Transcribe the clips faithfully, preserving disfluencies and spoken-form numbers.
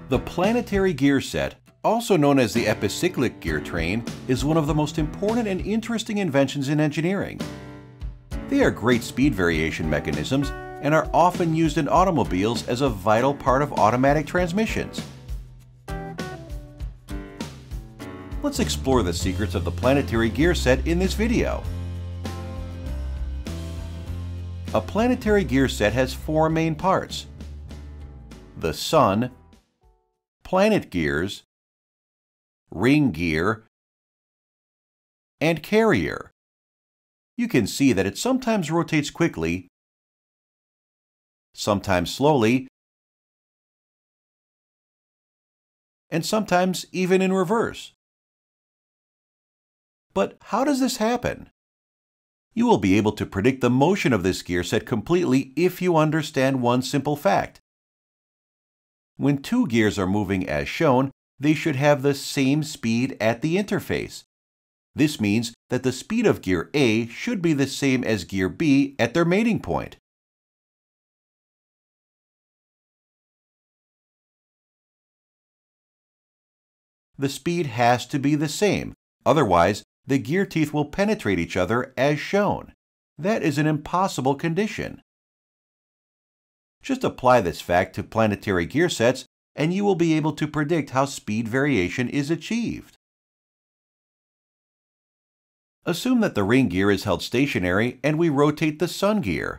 The Planetary Gear Set, also known as the epicyclic gear train, is one of the most important and interesting inventions in engineering. They are great speed variation mechanisms and are often used in automobiles as a vital part of automatic transmissions. Let's explore the secrets of the Planetary Gear Set in this video. A planetary gear set has four main parts: the Sun, planet gears, ring gear, and carrier. You can see that it sometimes rotates quickly, sometimes slowly, and sometimes even in reverse. But how does this happen? You will be able to predict the motion of this gear set completely if you understand one simple fact. When two gears are moving as shown, they should have the same speed at the interface. This means that the speed of gear A should be the same as gear B at their mating point. The speed has to be the same, otherwise the gear teeth will penetrate each other as shown. That is an impossible condition. Just apply this fact to planetary gear sets and you will be able to predict how speed variation is achieved. Assume that the ring gear is held stationary and we rotate the sun gear.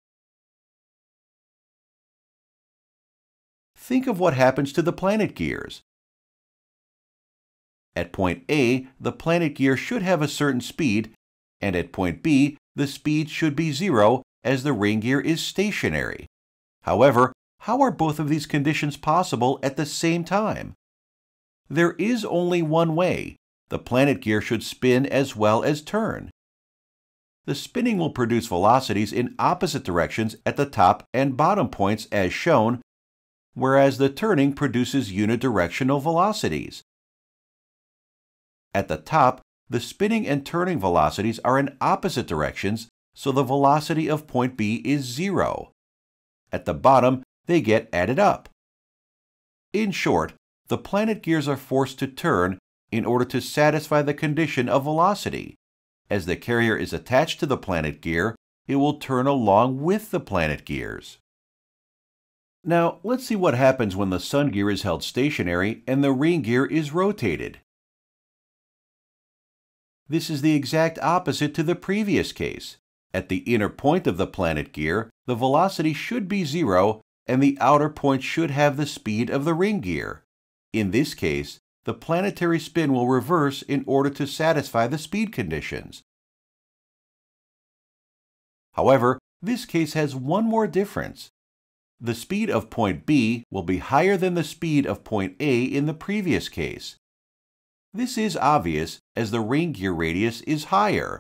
Think of what happens to the planet gears. At point A, the planet gear should have a certain speed, and at point B, the speed should be zero as the ring gear is stationary. However, how are both of these conditions possible at the same time? There is only one way. The planet gear should spin as well as turn. The spinning will produce velocities in opposite directions at the top and bottom points as shown, whereas the turning produces unidirectional velocities. At the top, the spinning and turning velocities are in opposite directions, so the velocity of point B is zero. At the bottom, they get added up. In short, the planet gears are forced to turn in order to satisfy the condition of velocity. As the carrier is attached to the planet gear, it will turn along with the planet gears. Now, let's see what happens when the sun gear is held stationary and the ring gear is rotated. This is the exact opposite to the previous case. At the inner point of the planet gear, the velocity should be zero and the outer point should have the speed of the ring gear. In this case, the planetary spin will reverse in order to satisfy the speed conditions. However, this case has one more difference. The speed of point B will be higher than the speed of point A in the previous case. This is obvious as the ring gear radius is higher.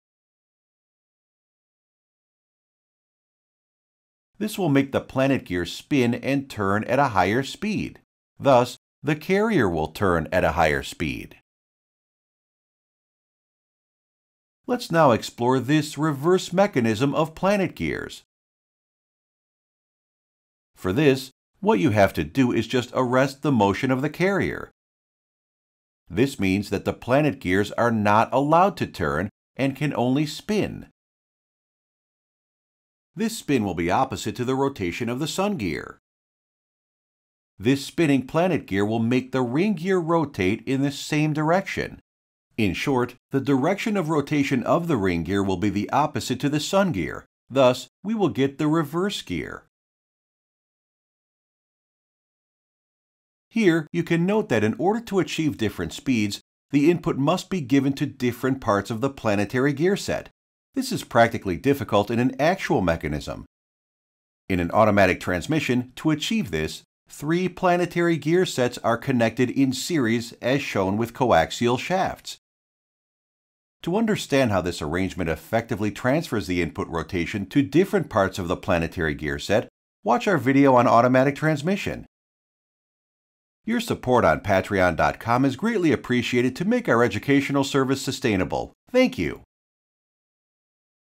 This will make the planet gear spin and turn at a higher speed. Thus, the carrier will turn at a higher speed. Let's now explore this reverse mechanism of planet gears. For this, what you have to do is just arrest the motion of the carrier. This means that the planet gears are not allowed to turn and can only spin. This spin will be opposite to the rotation of the sun gear. This spinning planet gear will make the ring gear rotate in the same direction. In short, the direction of rotation of the ring gear will be the opposite to the sun gear. Thus, we will get the reverse gear. Here, you can note that in order to achieve different speeds, the input must be given to different parts of the planetary gear set. This is practically difficult in an actual mechanism. In an automatic transmission, to achieve this, three planetary gear sets are connected in series as shown with coaxial shafts. To understand how this arrangement effectively transfers the input rotation to different parts of the planetary gear set, watch our video on automatic transmission. Your support on patreon dot com is greatly appreciated to make our educational service sustainable. Thank you.